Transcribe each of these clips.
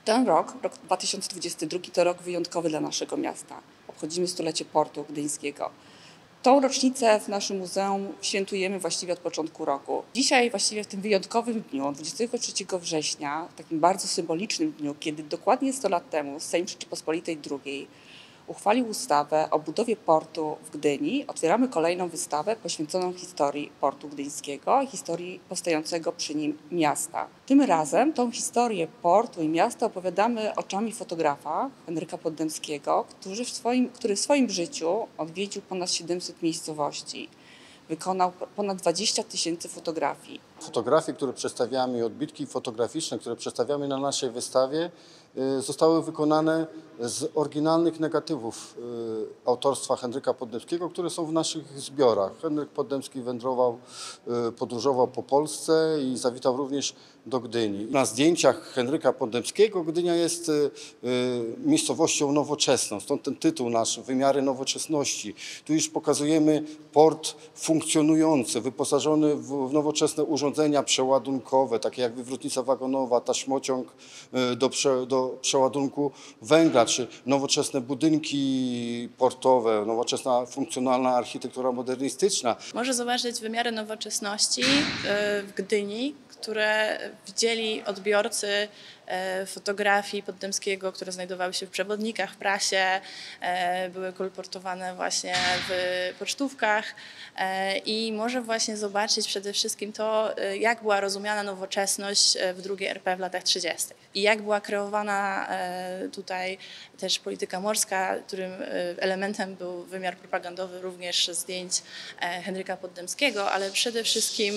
Ten rok 2022, to rok wyjątkowy dla naszego miasta. Obchodzimy stulecie portu gdyńskiego. Tą rocznicę w naszym muzeum świętujemy właściwie od początku roku. Dzisiaj właściwie w tym wyjątkowym dniu, 23 września, takim bardzo symbolicznym dniu, kiedy dokładnie 100 lat temu Sejm Rzeczypospolitej II uchwalił ustawę o budowie portu w Gdyni, otwieramy kolejną wystawę poświęconą historii portu gdyńskiego i historii powstającego przy nim miasta. Tym razem tą historię portu i miasta opowiadamy oczami fotografa Henryka Poddemskiego, który w swoim życiu odwiedził ponad 700 miejscowości. Wykonał ponad 20 000 fotografii. Fotografie, które przedstawiamy, odbitki fotograficzne, które przedstawiamy na naszej wystawie, zostały wykonane z oryginalnych negatywów autorstwa Henryka Poddemskiego, które są w naszych zbiorach. Henryk Poddemski wędrował, podróżował po Polsce i zawitał również do Gdyni. Na zdjęciach Henryka Poddemskiego Gdynia jest miejscowością nowoczesną, stąd ten tytuł nasz, Wymiary nowoczesności. Tu już pokazujemy port funkcjonujący, wyposażony w nowoczesne urządzenia przeładunkowe, takie jak wywrotnica wagonowa, taśmociąg do przeładunku węgla, czy nowoczesne budynki portowe, nowoczesna, funkcjonalna architektura modernistyczna. Może zobaczyć wymiary nowoczesności w Gdyni, które widzieli odbiorcy fotografii Poddemskiego, które znajdowały się w przewodnikach, w prasie, były kolportowane właśnie w pocztówkach i może właśnie zobaczyć przede wszystkim to, jak była rozumiana nowoczesność w II RP w latach 30. i jak była kreowana tutaj też polityka morska, którym elementem był wymiar propagandowy również zdjęć Henryka Poddemskiego, ale przede wszystkim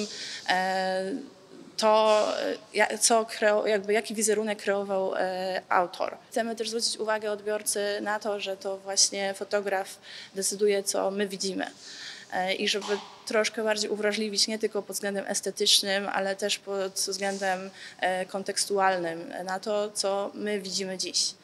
to, jaki wizerunek kreował autor. Chcemy też zwrócić uwagę odbiorcy na to, że to właśnie fotograf decyduje, co my widzimy. I żeby troszkę bardziej uwrażliwić nie tylko pod względem estetycznym, ale też pod względem kontekstualnym na to, co my widzimy dziś.